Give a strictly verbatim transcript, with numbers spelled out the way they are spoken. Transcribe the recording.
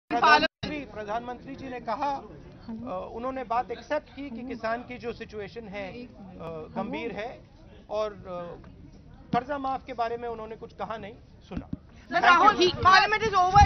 प्रधानमंत्री प्रधानमंत्री जी ने कहा, उन्होंने बात एक्सेप्ट की कि किसान की जो सिचुएशन है गंभीर है और कर्जा माफ के बारे में उन्होंने कुछ कहा नहीं, सुना। Rahul, Parliament is over.